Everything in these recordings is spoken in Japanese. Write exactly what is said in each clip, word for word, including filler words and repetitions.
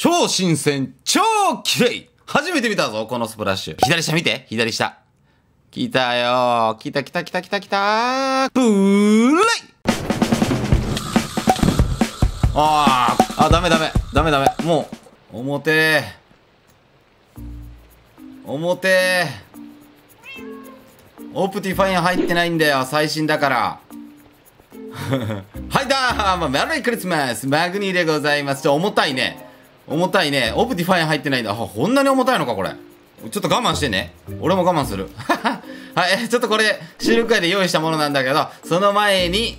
超新鮮、超綺麗。初めて見たぞ、このスプラッシュ。左下見て、左下。来たよー。来た来た来た来た来たー。ブーレイ。あー、あ、ダメダメ。ダメダメ。もう、表。表。オプティファイン入ってないんだよ、最新だから。はいだー、まあ、メリークリスマス、マグニーでございます。ちょ、重たいね。重たいね。オプティファイン入ってないんだ。あ、こんなに重たいのか、これ。ちょっと我慢してね。俺も我慢する。はい、ちょっとこれ、収録会で用意したものなんだけど、その前に、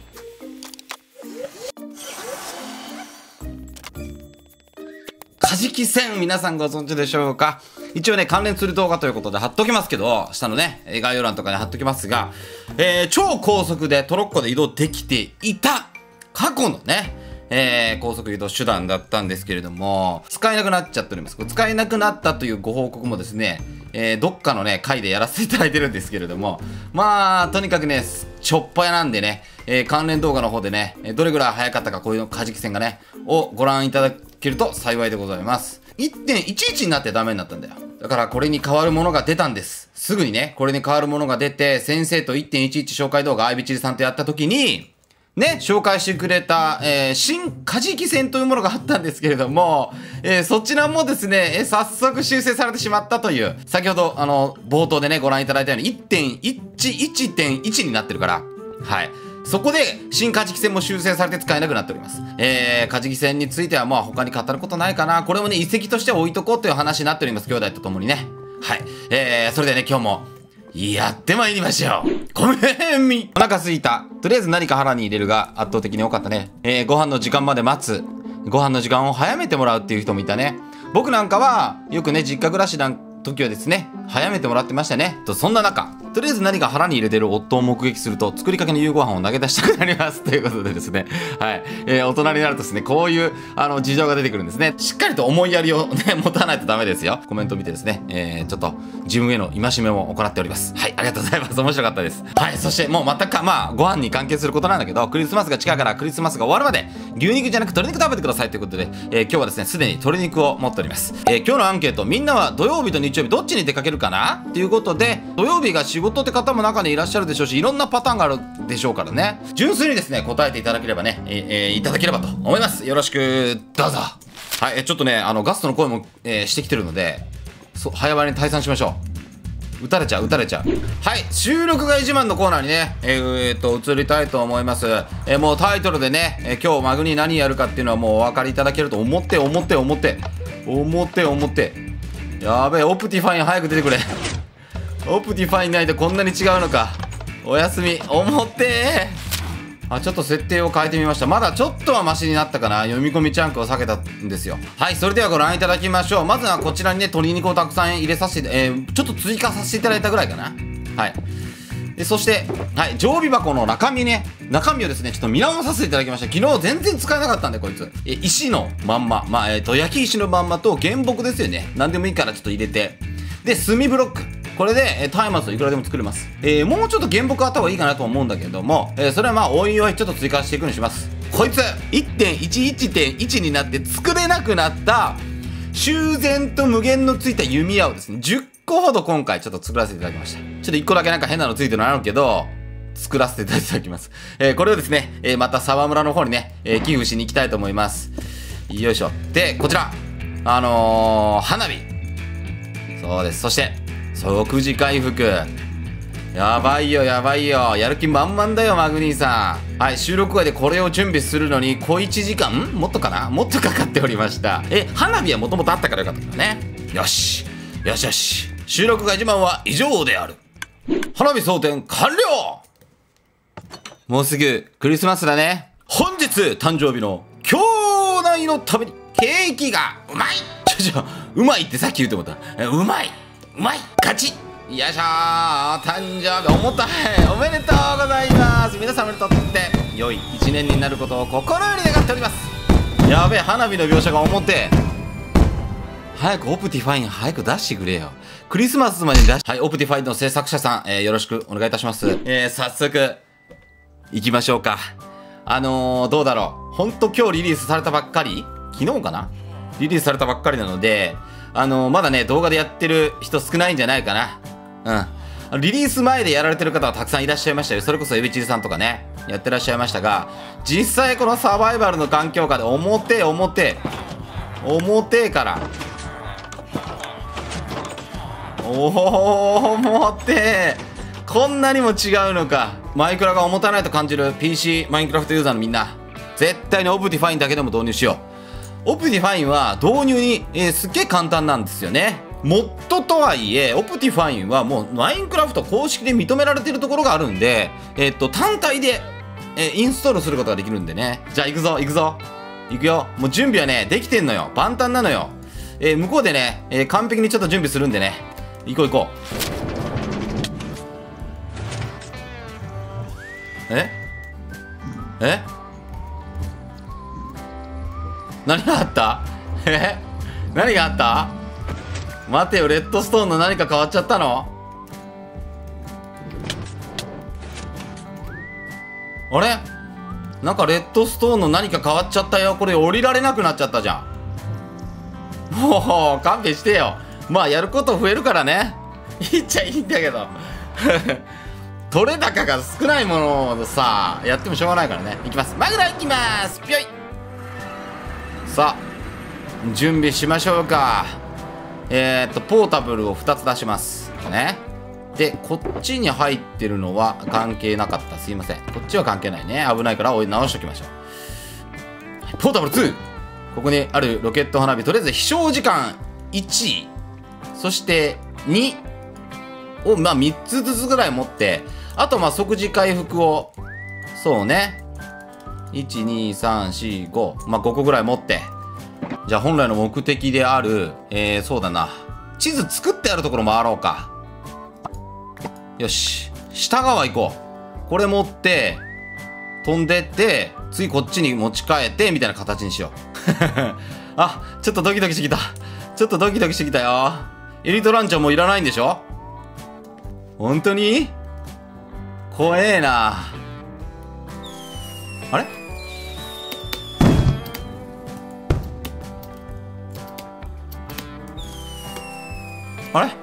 カジキ戦、皆さんご存知でしょうか？一応ね、関連する動画ということで貼っときますけど、下のね、概要欄とかに貼っときますが、えー、超高速でトロッコで移動できていた過去のね、えー、高速移動手段だったんですけれども、使えなくなっちゃっております。使えなくなったというご報告もですね、えー、どっかのね、回でやらせていただいてるんですけれども、まあ、とにかくね、ちょっぱやなんでね、えー、関連動画の方でね、どれぐらい早かったか、こういうカジキ戦がね、をご覧いただけると幸いでございます。いってんいちいち になってダメになったんだよ。だからこれに変わるものが出たんです。すぐにね、これに変わるものが出て、先生と いってんいちいち 紹介動画、アイビチリさんとやった時に、ね、紹介してくれた、えー、新カジキ戦というものがあったんですけれども、えー、そちらもですね、えー、早速修正されてしまったという、先ほど、あの、冒頭でね、ご覧いただいたように いってんいちいちてんいち になってるから、はい。そこで、新カジキ戦も修正されて使えなくなっております。えー、カジキ戦については、まあ他に語ることないかな。これもね、遺跡として置いとこうという話になっております。兄弟と共にね。はい。えー、それでね、今日も、やってまいりましょう。ごめんみ。お腹すいた。とりあえず何か腹に入れるが圧倒的に多かったね。えー、ご飯の時間まで待つ。ご飯の時間を早めてもらうっていう人もいたね。僕なんかは、よくね、実家暮らしの時はですね、早めてもらってましたね。と、そんな中、とりあえず何か腹に入れてる夫を目撃すると、作りかけの夕ご飯を投げ出したくなります。ということでですね、はい。えー、大人になるとですね、こういう、あの、事情が出てくるんですね。しっかりと思いやりをね、持たないとダメですよ。コメント見てですね、えー、ちょっと、自分への戒めも行っております。はい、ありがとうございます。面白かったです。はい、そして、もう全くか、まあ、ご飯に関係することなんだけど、クリスマスが近いから、クリスマスが終わるまで、牛肉じゃなく鶏肉食べてくださいということで、えー、今日はですね、すでに鶏肉を持っております。えー、今日のアンケート、みんなは土曜日と日曜日どっちに出かけるかなということで、土曜日が仕事って方も中にいらっしゃるでしょうし、いろんなパターンがあるでしょうからね。純粋にですね、答えていただければね、えーえー、いただければと思います。よろしく、どうぞ。はい、えー、ちょっとね、あの、ガストの声も、えー、してきてるので、そ早割りに退散しましょう。撃たれちゃう、撃たれちゃう。はい、収録が自慢のコーナーにね、えー、えー、と、移りたいと思います。えー、もうタイトルでね、えー、今日マグニ何やるかっていうのはもうお分かりいただけると思って、思って、思って、思って、思って。やべえ、オプティファイン早く出てくれ。オプティファインないとこんなに違うのか。おやすみ。思ってー。あ、ちょっと設定を変えてみました。まだちょっとはマシになったかな。読み込みチャンクを避けたんですよ。はい、それではご覧いただきましょう。まずはこちらにね、鶏肉をたくさん入れさせて、えー、ちょっと追加させていただいたぐらいかな。はい。で、そして、はい、常備箱の中身ね、中身をですね、ちょっと見直させていただきました。昨日全然使えなかったんで、こいつ。え、石のまんま。まあ、えっと、焼き石のまんまと原木ですよね。なんでもいいからちょっと入れて。で、炭ブロック。これで、えー、松明いくらでも作れます。えー、もうちょっと原木あった方がいいかなと思うんだけども、えー、それはまあ、おいおいちょっと追加していくようにします。こいつ、いってんいちいちてんいち になって作れなくなった、修繕と無限のついた弓矢をですね、じゅっこほど今回ちょっと作らせていただきました。ちょっといっこだけなんか変なのついてるのあるけど、作らせていただきます。えー、これをですね、えー、また沢村の方にね、えー、寄付しに行きたいと思います。よいしょ。で、こちら、あのー、花火。そうです。そして、即時回復。やばいよ、やばいよ。やる気満々だよ、マグニーさん。はい、収録外でこれを準備するのに、小いちじかんんもっとかなもっとかかっておりました。え、花火はもともとあったからよかったけどね。よし。よしよし。収録外自慢は以上である。花火装填完了。もうすぐクリスマスだね。本日誕生日の兄弟のためにケーキがうまい。ちょちょ、うまいってさっき言うと思った。うまい。うまい。勝ち。よいしょー。誕生日重たい。おめでとうございます。皆様にとって良い一年になることを心より願っております。やべえ、花火の描写が重てえ。早くオプティファイン早く出してくれよ。クリスマスまでに出し、はい、オプティファインの制作者さん、えー、よろしくお願いいたします。えー、早速、行きましょうか。あのー、どうだろう。ほんと今日リリースされたばっかり昨日かなリリースされたばっかりなので、あのー、まだね、動画でやってる人少ないんじゃないかな。うん。リリース前でやられてる方はたくさんいらっしゃいましたよ。それこそエビチリさんとかね、やってらっしゃいましたが、実際このサバイバルの環境下で表、表、表から、おお、表、こんなにも違うのか。マイクラが重たないと感じる ピーシー マインクラフトユーザーのみんな、絶対にオプティファインだけでも導入しよう。オプティファインは導入に、えー、すっげえ簡単なんですよね。モッドとはいえ、オプティファインはもうマインクラフト公式で認められてるところがあるんで、えー、っと、単体で、えー、インストールすることができるんでね。じゃあ行くぞ、行くぞ。行くよ。もう準備はね、できてんのよ。万端なのよ。えー、向こうでね、えー、完璧にちょっと準備するんでね。行こう行こう。ええ何があった？え何があった？待てよ、レッドストーンの何か変わっちゃったの？あれなんかレッドストーンの何か変わっちゃったよ。これ降りられなくなっちゃったじゃん。もう勘弁してよ。まあやること増えるからね。いいっちゃいいんだけど。取れ高が少ないものをさ、やってもしょうがないからね。いきます。マグラいきます。ぴょい。さあ、準備しましょうか。えー、っと、ポータブルをふたつ出します。ね。で、こっちに入ってるのは関係なかった。すいません。こっちは関係ないね。危ないから直しときましょう。ポータブルツー。ここにあるロケット花火。とりあえず飛翔時間いち。そしてにを、まあみっつずつぐらい持って、あとまあ即時回復を、そうね。いち、に、さん、よん、ご。まあごこぐらい持って。じゃあ本来の目的である、えー、そうだな。地図作ってあるところ回ろうか。よし。下側行こう。これ持って、飛んでって、次こっちに持ち帰って、みたいな形にしよう。あ、ちょっとドキドキしてきた。ちょっとドキドキしてきたよ。エリートランチャーもういらないんでしょ？本当に？怖えな。あれ？あれ？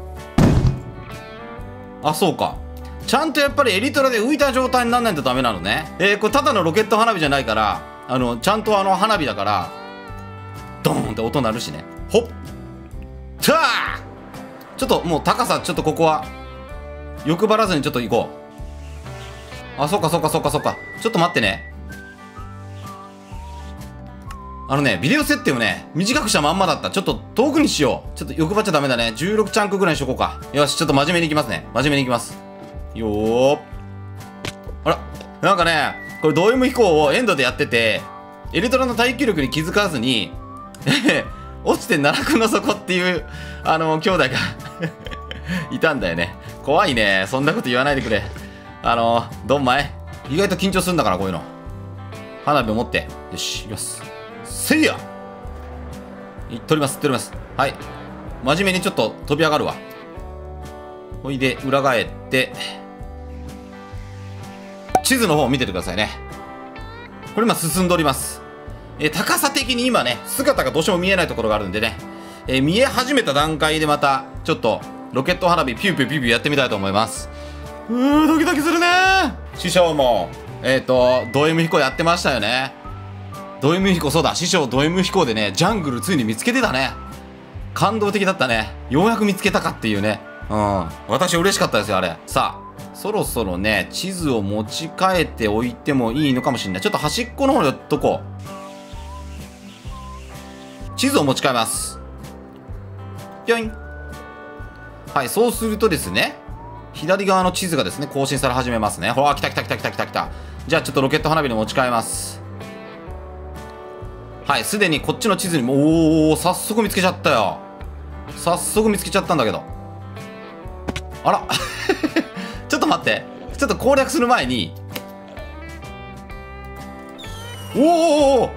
あ、そうか。ちゃんとやっぱりエリトラで浮いた状態にならないとダメなのね。えー、これただのロケット花火じゃないから、あの、ちゃんとあの花火だから、ドーンって音鳴るしね。ほったー！ちょっともう高さ、ちょっとここは、欲張らずにちょっと行こう。あ、そっかそっかそっかそっか。ちょっと待ってね。あのね、ビデオ設定をね、短くしたまんまだった。ちょっと遠くにしよう。ちょっと欲張っちゃダメだね。じゅうろくチャンクぐらいにしとこうか。よし、ちょっと真面目にいきますね。真面目にいきます。よー。あら、なんかね、これド M 飛行をエンドでやってて、エリトラの耐久力に気づかずに、落ちて奈落の底っていう、あの、兄弟がいたんだよね。怖いね。そんなこと言わないでくれ。あの、ドンマイ。意外と緊張するんだから、こういうの。花火を持って。よし、行きます。せいや！取ります、取ります。はい。真面目にちょっと飛び上がるわ。ほいで、裏返って、地図の方を見ててくださいね。これ今進んでおります。えー、高さ的に今ね、姿がどうしても見えないところがあるんでね、えー、見え始めた段階でまた、ちょっと、ロケット花火ピューピューピューピューやってみたいと思います。うー、ドキドキするねー。師匠も、えっと、ド M 飛行やってましたよね。ド M 飛行、そうだ、師匠ド M 飛行でね、ジャングルついに見つけてたね。感動的だったね。ようやく見つけたかっていうね。うん。私嬉しかったですよ、あれ。さあ、そろそろね、地図を持ち替えておいてもいいのかもしれない。ちょっと端っこの方に寄っとこう。地図を持ち替えます。ぴょいん。はい、そうするとですね、左側の地図がですね、更新され始めますね。ほら、来た来た来た来た来た来た。じゃあちょっとロケット花火に持ち替えます。はい、すでにこっちの地図にも、おー、早速見つけちゃったよ。早速見つけちゃったんだけど。あらちょっと待って。ちょっと攻略する前に。おーおーおー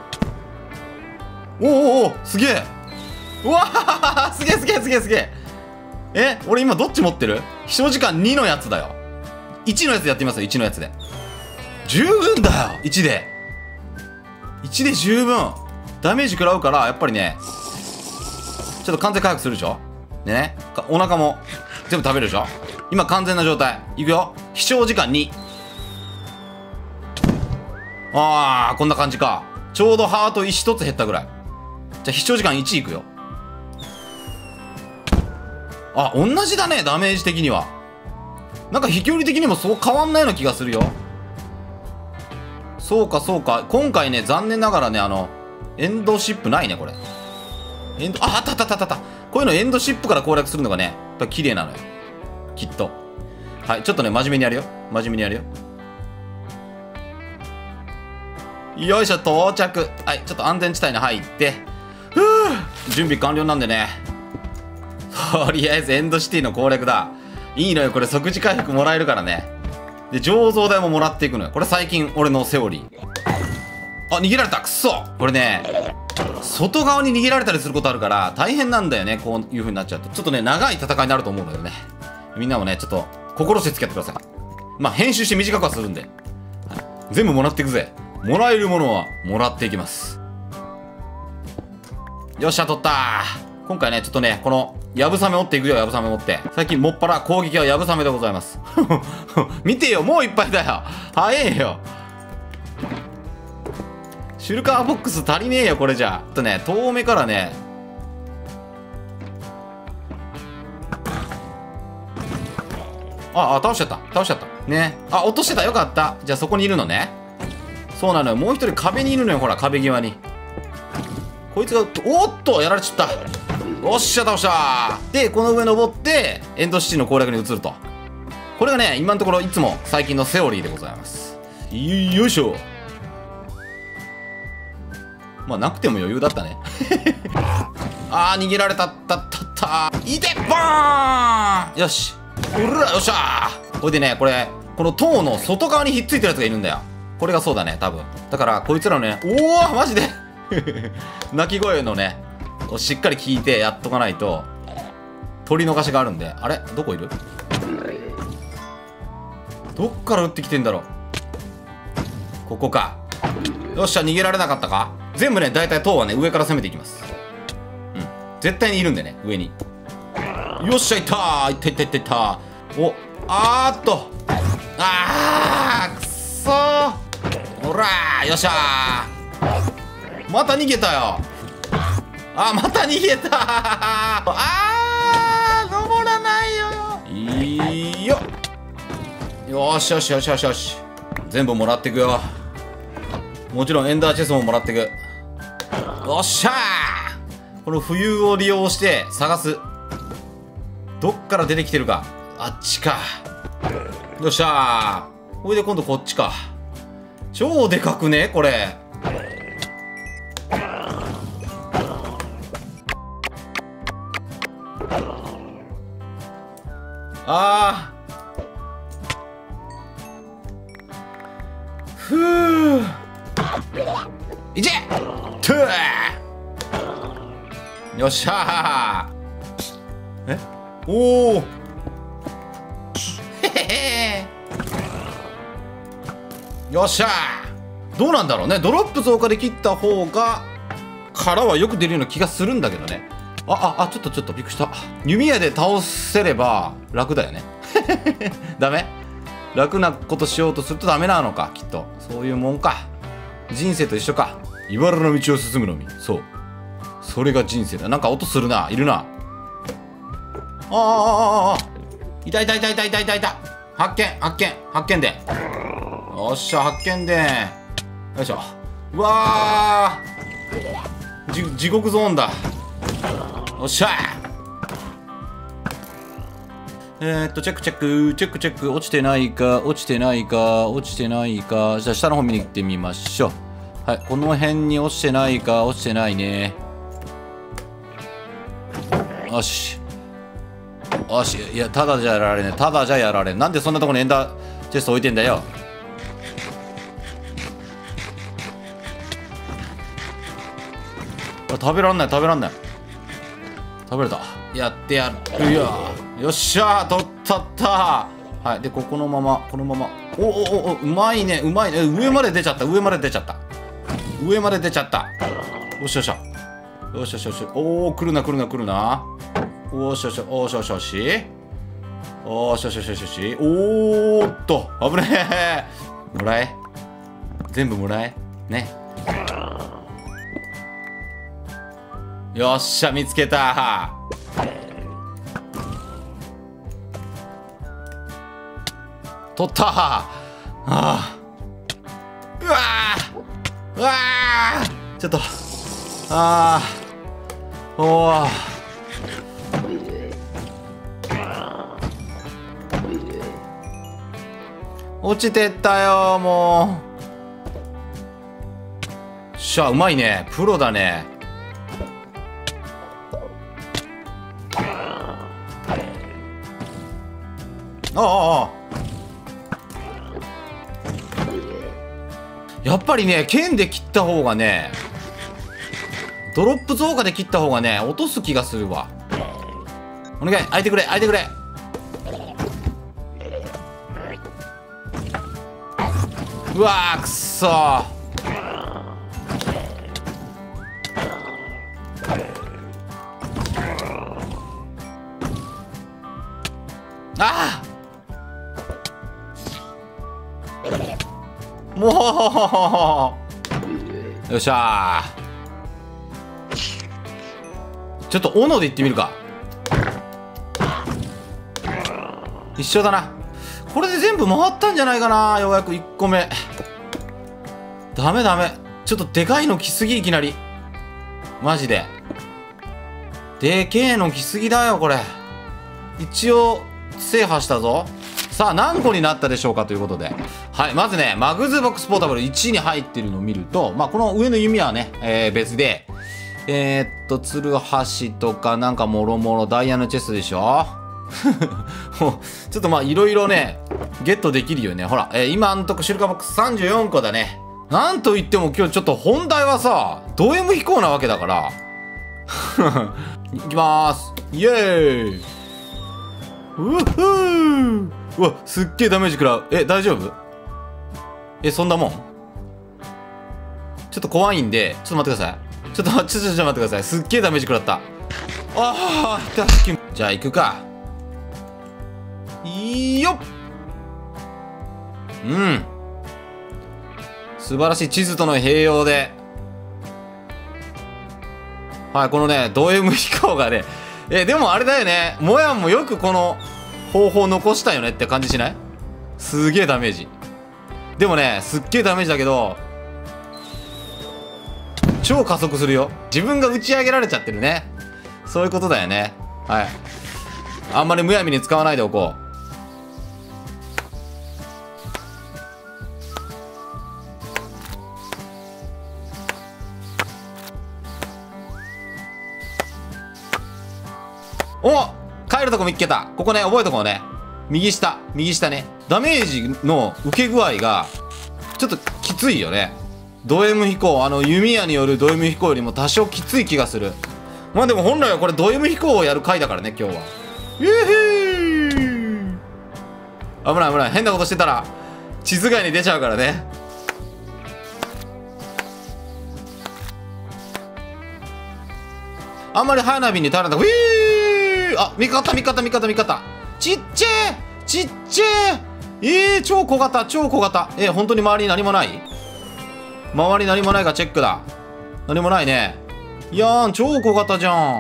おーおーすげえ。うわーすげえすげえすげえすげえ。え、俺今どっち持ってる？飛翔時間にのやつだよ。いちのやつやってみますよ、いちのやつで。十分だよ、いちで。いちで十分。 ダメージ食らうからやっぱりねちょっと完全回復するでしょ。でねお腹も全部食べるでしょ。今完全な状態いくよ。飛翔時間に。あーこんな感じか。ちょうどハートひとつ減ったぐらい。じゃあ飛翔時間いちいくよ。あ同じだね。ダメージ的にはなんか飛距離的にもそう変わんないような気がするよ。そうかそうか。今回ね残念ながらねあのエンドシップないねこれ。エンドああったあったあったあった。こういうのエンドシップから攻略するのがねやっぱ綺麗なのよきっと。はいちょっとね真面目にやるよ。真面目にやるよ。よいしょ到着。はいちょっと安全地帯に入ってふう準備完了なんでねとりあえずエンドシティの攻略だ。いいのよこれ即時回復もらえるからね。で醸造代ももらっていくのよ。これ最近俺のセオリー。あ逃げられたくそ。これね外側に逃げられたりすることあるから大変なんだよね。こういう風になっちゃうとちょっとね長い戦いになると思うのよね。みんなもねちょっと心して付き合ってください。まあ編集して短くはするんで、はい、全部もらっていくぜ。もらえるものはもらっていきます。よっしゃ取ったー。今回ねちょっとねこのやぶさめ折っていくよ。やぶさめ折って最近もっぱら攻撃はやぶさめでございます見てよもういっぱいだよ。早えよ。シュルカーボックス足りねえよこれじゃ。あとね遠目からねああ倒しちゃった倒しちゃったね。あ落としてた。よかった。じゃあそこにいるのね。そうなのよ。もう一人壁にいるのよ。ほら壁際にこいつが。おっとやられちゃった。おっしゃ倒したー。でこの上登ってエンドシティの攻略に移ると。これがね今のところいつも最近のセオリーでございます。よいしょ。まあなくても余裕だったねあー逃げられたったったったいてバーン。よしうらよっしゃー。これでねこれこの塔の外側にひっついてるやつがいるんだよ。これがそうだね多分。だからこいつらのねおおマジで鳴き声のねをしっかり聞いてやっとかないと取り逃しがあるんで。あれどこいる。どっから撃ってきてんだろう。ここか。よっしゃ逃げられなかったか。全部ね大体塔はね上から攻めていきます。うん絶対にいるんでね上に。よっしゃいったー。いったいったいったいった。おあーっとあーくそー。ほらーよっしゃー。また逃げたよ。あまた逃げたー。あー登らないよ。いいよ。よしよしよしよしよし。全部もらっていくよ。もちろんエンダーチェストももらっていく。よっしゃー。この浮遊を利用して探す。どっから出てきてるか。あっちか。よっしゃー。これで今度こっちか。超でかくねこれ。あーふういけトゥー。よっしゃー。えおおへへへ。よっしゃー。どうなんだろうね。ドロップ増加で切った方が殻はよく出るような気がするんだけどね。あああちょっとちょっとびっくりした。弓矢で倒せれば楽だよねダメ。楽なことしようとするとダメなのかきっと。そういうもんか。人生と一緒か。茨の道を進むのみ。そうそれが人生だ。なんか音するな。いるな。あああああいたいたいたいたいたいたいた。発見発見発見で。よっしゃ発見で。よいしょ。うわーじ地獄ゾーンだ。よっしゃえー、っとチェックチェックチェックチェック。落ちてないか落ちてないか落ちてないか。じゃあ下の方見に行ってみましょう。はい、この辺に落ちてないか落ちてないね。よしよし。いやただじゃやられね。ただじゃやられん。なんでそんなところにエンダーチェスト置いてんだよ。あ食べらんない食べらんない。食べれた。やってやるよ。よっしゃー取ったったー。はいでここのままこのまま。おおおおうまいねうまいね。上まで出ちゃった上まで出ちゃった上まで出ちゃった。 よしよしゃ。よしよしよし。おお、来るな来るな来るな。おしよしおしよしよし。おしよしよしよしよし。おーっと、危ねえ。もらえ。全部もらえ。ね。よっしゃ、見つけた。取った。ああ。うわーうわーちょっと。ああ。おお。落ちてったよ、もう。しゃ、うまいね。プロだね。ああああ。やっぱりね、剣で切った方がね、ドロップ増加で切った方がね、落とす気がするわ。お願い、開いてくれ、開いてくれ。うわー、くっそー。ああ、もうよっしゃー。ちょっと斧でいってみるか。一緒だな。これで全部回ったんじゃないかな。ようやくいっこめ。ダメダメ。ちょっとでかいの来すぎ、いきなり。マジででけえの来すぎだよこれ。一応制覇したぞ。さあ何個になったでしょうかということで、はい、まずねマグズボックスポータブルいちいに入ってるのを見ると、まあこの上の弓はね、えー、別で、えー、っとツルハシとかなんかもろもろダイヤのチェストでしょもうちょっとまあいろいろねゲットできるよね。ほら、えー、今んとこシルカボックスさんじゅうよんこだね。なんといっても今日ちょっと本題はさド M 飛行なわけだからいきまーす。イエーイ。うっふー。うわすっげえダメージ食らう。え大丈夫？えそんなもん？ちょっと怖いんでちょっと待ってください。ちょっとちょっとちょっと待ってください。すっげえダメージ食らった。ああ痛っ。じゃあ行くか。いいよっ。うん素晴らしい地図との併用で、はい、このねド M 飛行がね、えでもあれだよね、もやんもよくこの方法残したよねって感じしない？すげえダメージ。でもねすっげえダメージだけど超加速するよ。自分が打ち上げられちゃってるね。そういうことだよね。はい、あんまりむやみに使わないでおこう。お帰るとこ見っけた。ここね覚えとこうね。右下右下ね。ダメージの受け具合がちょっときついよね。ド M 飛行、あの弓矢によるド M 飛行よりも多少きつい気がする。まあでも本来はこれド M 飛行をやる回だからね今日は。ゆーひー。危ない危ない。変なことしてたら地図外に出ちゃうからね。あんまり花火に垂れた。ウィー。あ、味方味方味方味方。ちっちゃいちっちゃい。えー、超小型超小型。えー、本当に周りに何もない？周り何もないかチェックだ。何もないね。いやーん超小型じゃん。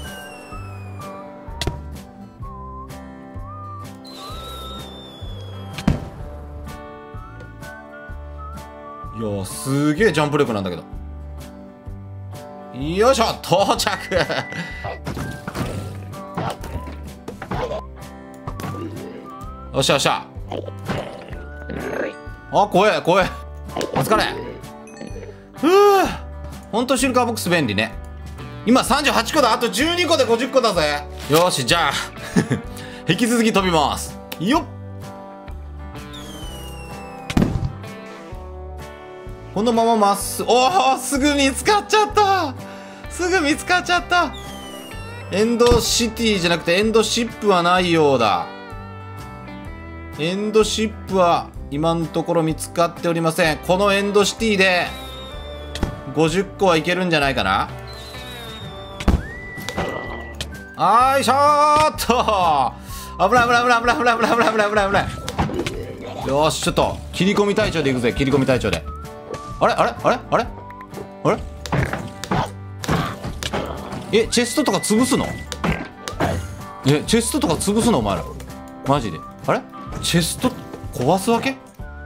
いやーすげえジャンプ力なんだけど。よいしょ到着よっしゃよっしゃ。あ怖え怖え。お疲れ。ふうほんとシルカーボックス便利ね。今さんじゅうはちこだ。あとじゅうにこでごじゅっこだぜ。よしじゃあ引き続き飛びますよっ。このまままっすぐ。おおすぐ見つかっちゃった。すぐ見つかっちゃった。エンドシティじゃなくてエンドシップはないようだ。エンドシップは今のところ見つかっておりません。このエンドシティでごじゅっこはいけるんじゃないかな。あーいしょーっと。危ない危ない危ない危ない危ない危ない危ない危ない危ない危ない。よし、ちょっと切り込み隊長でいくぜ。切り込み隊長で。あれあれあれあれあれえ、チェストとか潰すの？え、チェストとか潰すのお前ら。マジで。あれチェスト壊すわけ？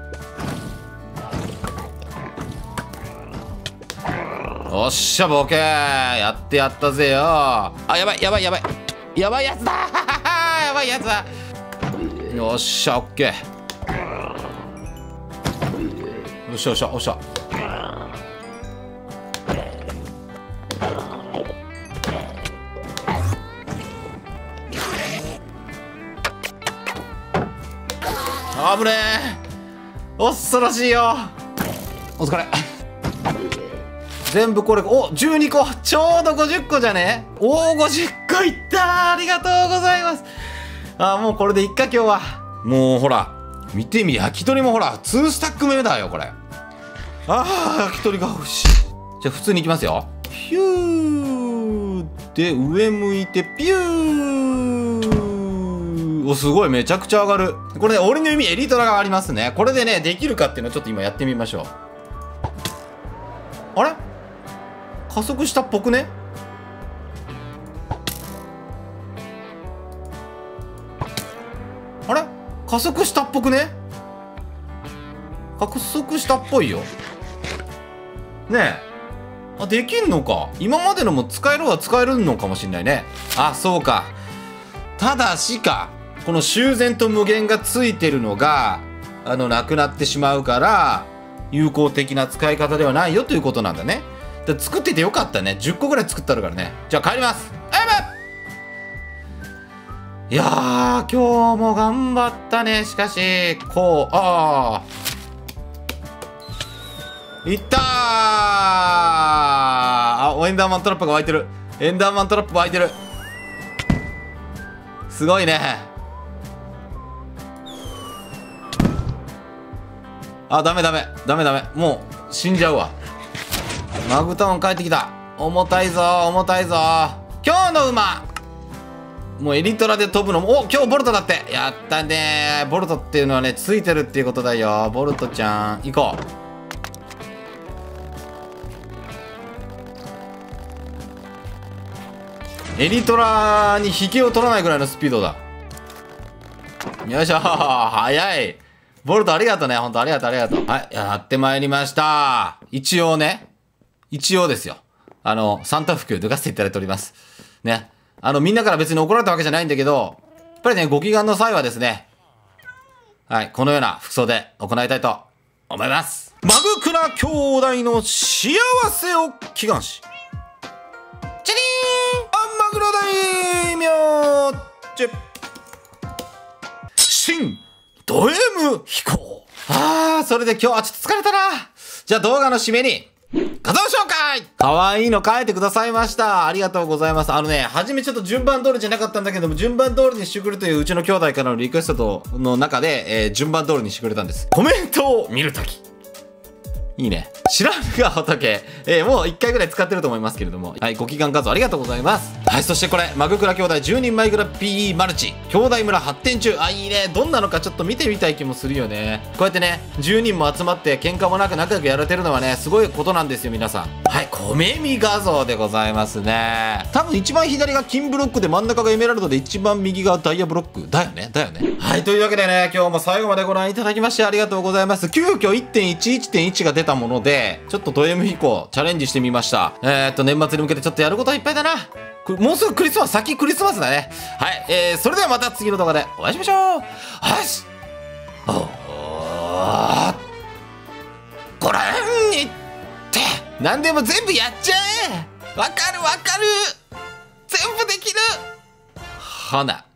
おっしゃボケー、やってやったぜよ。あ、やばいやばいやばいやばいやつだやばいやつだ。よっしゃ、オッケー。よっしゃよっしゃよっしゃ。あぶねえ、恐ろしいよ。お疲れ。全部これ、お、じゅうにこ、ちょうどごじゅっこじゃね。おお、ごじゅっこいったー。ありがとうございます。あー、もうこれでいっか今日は。もうほら見てみ、焼き鳥もほらにスタック目だよこれ。あー、焼き鳥が欲しい。じゃあ普通にいきますよ。ピューで上向いてピュー。お、すごい、めちゃくちゃ上がる。これね、俺の弓エリートラがありますね。これでねできるかっていうのをちょっと今やってみましょう。あれ加速したっぽくね。あれ加速したっぽくね。加速したっぽいよねえ。あ、できんのか。今までのも使えるは使えるのかもしんないね。あ、そうか。ただしかこの修繕と無限がついてるのがあのなくなってしまうから有効的な使い方ではないよということなんだね。だから作っててよかったね。じゅっこぐらい作ってあるからね。じゃあ帰ります。あやばい。いやー、今日も頑張ったね。しかしこう、あーいったー。あ、エンダーマントラップが湧いてる。エンダーマントラップ湧いてる。すごいね。あ、ダメダメダメダメ、もう死んじゃうわ。マグタウン帰ってきた。重たいぞ重たいぞ。今日の馬もうエリトラで飛ぶのも、お、今日ボルトだって。やったね。ボルトっていうのはねついてるっていうことだよ。ボルトちゃん行こう。エリトラに引けを取らないぐらいのスピードだ。よいしょ早い。ボルトありがとうね。ほんとありがとうありがとう。はい、やってまいりました。一応ね、一応ですよ。あの、サンタ服脱がせていただいております。ね。あの、みんなから別に怒られたわけじゃないんだけど、やっぱりね、ご祈願の際はですね、はい、このような服装で行いたいと思います。マグクラ兄弟の幸せを祈願し。チャリーンアンマグロ大名チェ新ド M 飛行。あー、それで今日はちょっと疲れたな。じゃあ動画の締めに画像紹介。かわいいの描いてくださいました。ありがとうございます。あのね、はじめちょっと順番通りじゃなかったんだけども、順番通りにしてくれといううちの兄弟からのリクエストの中で、えー、順番通りにしてくれたんです。コメントを見るとき。いいね。白髪仏。えー、もういっかいぐらい使ってると思いますけれども。はい、ご祈願画像ありがとうございます。はい、そしてこれ、マグクラ兄弟じゅうにん枚蔵 ピーイー マルチ。兄弟村発展中。あ、いいね。どんなのかちょっと見てみたい気もするよね。こうやってね、じゅうにんも集まって喧嘩もなく仲良くやれてるのはね、すごいことなんですよ、皆さん。はい、米見画像でございますね。多分一番左が金ブロックで真ん中がエメラルドで一番右がダイヤブロック。だよねだよね。はい、というわけでね、今日も最後までご覧いただきましてありがとうございます。急遽 いってんいちいちてんいち が出たもので、ちょっとド M 飛行チャレンジしてみました。えーっと、年末に向けてちょっとやることはいっぱいだな。もうすぐクリスマス、先クリスマスだね。はい、えー、それではまた次の動画でお会いしましょう。よし。おー。ご覧にって、何でも全部やっちゃえ。わかるわかる。全部できる。はな。